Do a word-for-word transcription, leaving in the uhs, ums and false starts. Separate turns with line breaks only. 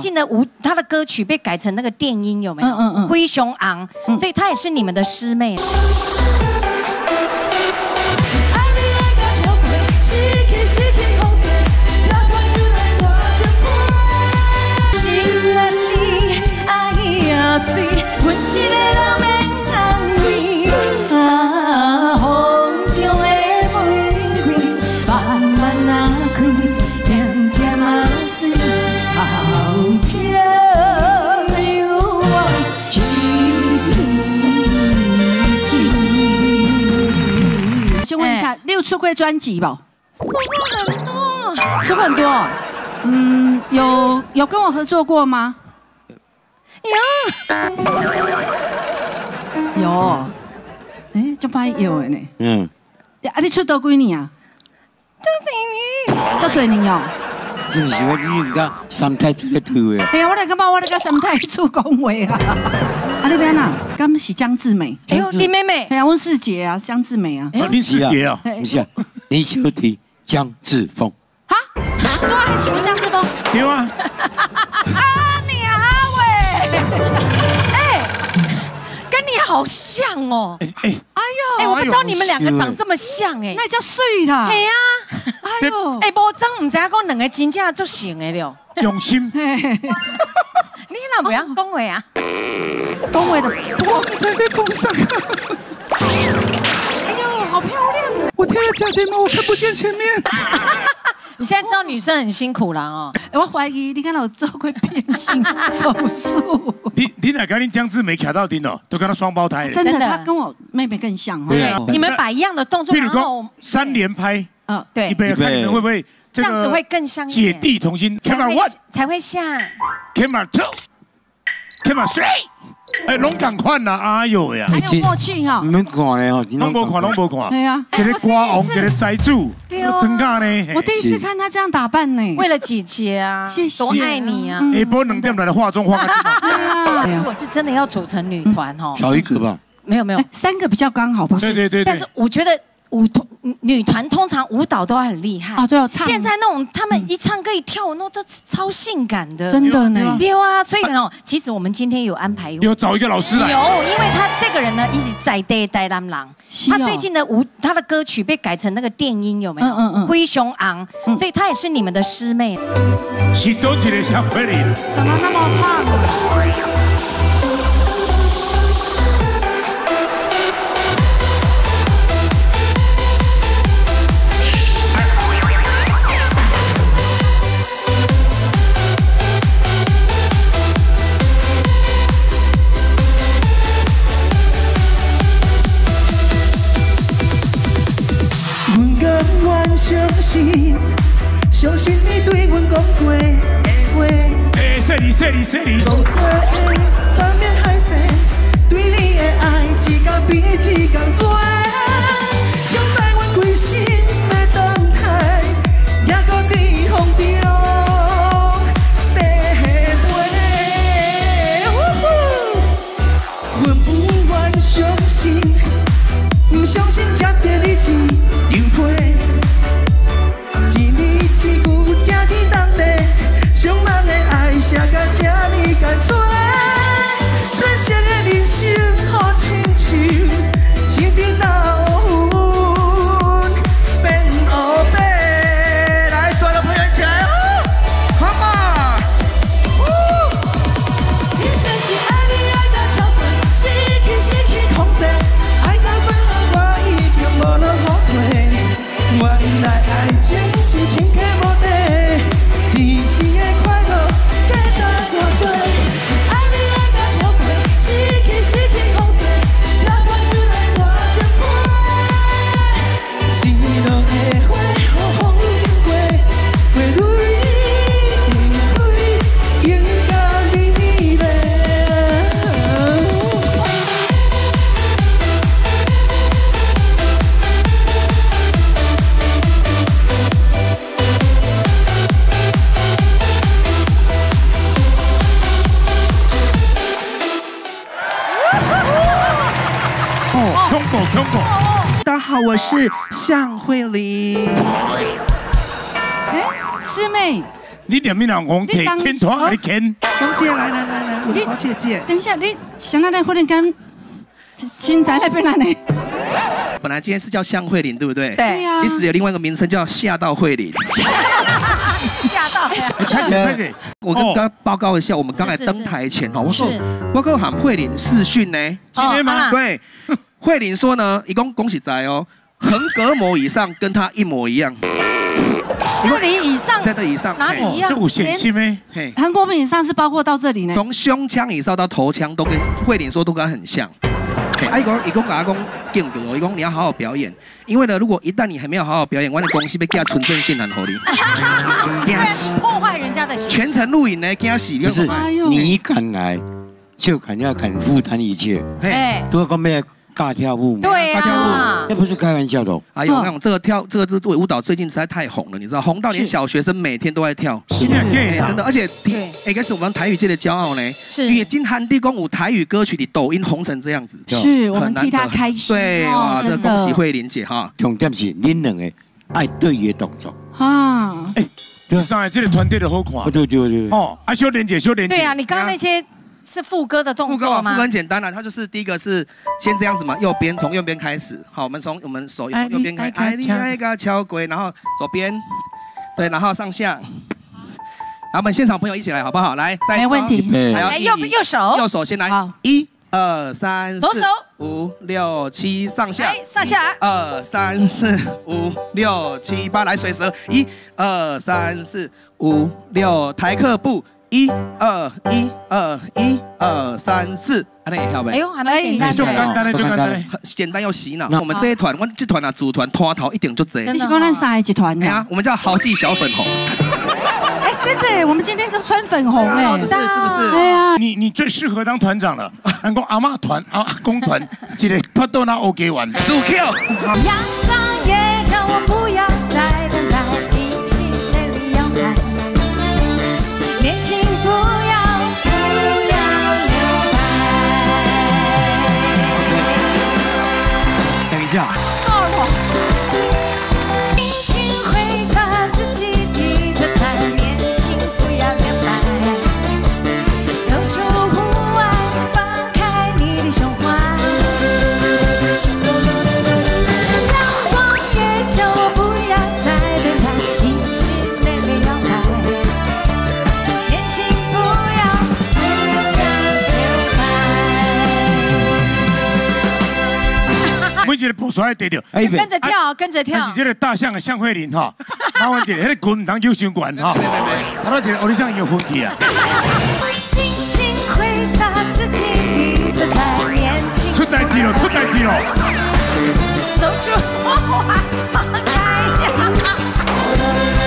近的舞，他的歌曲被改成那个电音，有没有？嗯嗯嗯。灰熊昂，所以她也是你们的师妹。
先问一下，你有出过专辑不？
出过很多，
出过很多。嗯，有有跟我合作过吗？有。有。哎，就发现有的呢。嗯。啊，你出道几年啊？
就几年。
就几年哦。
是不是我你讲三太子在推的？
哎呀，我来感觉我来甲三太子讲话啊。啊，那边啊，刚是江志美。
哎呦，林妹妹。
哎呀，温世杰啊，江志美啊。
林世杰啊。
不是啊，林小提江志峰。
哈？对啊，喜欢江志峰。
对啊。
啊你啊喂！
哎，跟你好像哦。哎哎。哎呦。哎，我不知道你们两个长这么像哎。
那叫水啦。
嘿呀。
哎呦，
哎，无真唔知影讲两个真正足像的了，
用心。
你那不要讲话啊，
讲话的，我才被碰上。哎呦，好漂亮！我贴了假睫毛，我看不见前面。
你现在知道女生很辛苦啦哦。
我怀疑你看到我做过变性手术。
你你哪跟你江志美卡到顶哦，都跟他双胞胎。
真的，她跟我妹妹更像。
对，你们摆一样的动作，
譬如说三连拍。
嗯，对，
预备看你们会不会
这样子会更像
姐弟同心 ？Camera one
才会像
，Camera two，Camera three， 哎，拢赶快呐！哎呦呀，
很有默契哈。
你们看嘞哦，
拢无看，拢无看。
对啊，
一个歌王，一个宅主，真假呢？
我第一次看他这样打扮呢。
为了姐姐啊，
谢谢，
多爱你啊！
下晡两点来化妆化个。
如果是真的要组成女团哦，
少一个吧。
没有没有，
三个比较刚好，不是？
对对对。
但是我觉得。 舞团女团通常舞蹈都很厉害
啊，对哦，
现在那种他们一唱歌一跳舞，那都超性感的，
真的呢。
对啊，所以呢，其实我们今天有安排
有找一个老师来，
有，因为他这个人呢一直在带带他们郎，他最近的舞他的歌曲被改成那个电音，有没有？嗯嗯嗯。灰熊昂，所以他也是你们的师妹。
是多几个小美丽，
怎么那么胖啊？
相信，相信你对阮讲过的话。
哎，谢你，谢你，谢你。
讲错的山盟海誓，对你的爱一天比一天多。想知阮归心要转台，也搁伫风中地花。阮不愿相信，不相信才得你一张皮。 一字一句惊天动地，伤人的爱写甲这呢干脆，真实的人生好亲像青天老云变黑白。来，所有的朋友一起来哦 ，Come on！ 你真是爱你爱到超过，失去失去控制，爱到最后我已经无落后退。 原来爱情是深刻无底，一时的快乐价值偌多。爱你爱到超过，失去失去控制，也看出来多珍贵。是落的花，雨风已经过，花蕊定开，应甲美丽。 大家好，我是向慧玲。
哎，师妹，
你两面人讲可以牵团还是牵？
王姐来来来来，我姐姐。
等一下，你想到那婚礼跟新宅那边来呢？
本来今天是叫向慧琳，对不对？
对呀。
其实有另外一个名称叫吓到慧琳。
吓到！
开始开始。
我跟大家报告一下，我们刚才登台前哦，我说我跟喊慧琳视讯呢，
今天吗？
对，慧琳说呢，一共恭喜仔哦，横膈膜以上跟她一模一样。
这里以上，
对对，以上
哪里一样？
这有显性没？
嘿，
韩国名以上是包括到这里呢，
从胸腔以上到头腔都跟慧琳说都跟她很像。哎，一共一共给他讲敬格哦，一共你要好好表演，因为呢，如果一旦你还没有好好表演，我的公司被给他纯正性很合理，
惊死，破坏人家的形象。
全程录影呢，惊死！
不是，你敢来就肯要肯负担一切，
哎，
都要讲咩尬跳舞，
对呀，
那不是开玩笑的。
哎呦，那种这个跳这个这个舞蹈最近实在太红了，你知道，红到连小学生每天都在跳，
真
的，而且哎，这是我们台语界的骄傲呢，
是
因为金韩地公舞台语歌曲的抖音红成这样子，
是我们替他开心。
对哇，这恭喜慧琳姐哈。
重点是恁两个爱对伊的动作
啊，
哎，上海这个团队的好看。
对对对。
哦，啊，修莲姐，修莲姐。
对呀，你刚刚那些。是副歌的动作吗？
副歌很简单啊，它就是第一个是先这样子嘛，右边从右边开始，好，我们从我们手右边开，哎，你爱个敲鬼，然后左边，对，然后上下，然后我们现场朋友一起来好不好？来，
没问题。
来右右手，
右手先来，一二三，
左手
五六七上下，
上下，
二三四五六七八，来水蛇，一二三四五六台客步。一二一二一二三四，安尼会晓袂？
哎呦，还蛮简单的，
就简单的，就简单的，
简单又洗脑。那我们这一团，我这团啊，组团团头一定就这。
你是讲咱三个集团的？
对啊，我们叫豪记小粉红。
哎，真的，我们今天都穿粉红哎，
是不是？
对啊，
你你最适合当团长了。咱讲阿嬷团、阿公团，一个拖到那 OK 完。
主 Q。
阳光也叫我不要再等待，一起美丽摇摆。年轻不要不要留白。
等一下。
尽情挥洒自己的色彩，年轻不要留白。走出户外，放开你的胸怀。阳光也叫我不要再等待，一起美丽摇摆。
每一个步数爱对着，
跟着跳，跟着跳。
但是这个大象的向慧琳哈，麻烦一下，那个滚唔通有伤悬哈。他那一个欧里桑有分去啊。
尽情挥洒自己的色彩，年轻。
出代志了，出代志了。
走出花花，放开呀。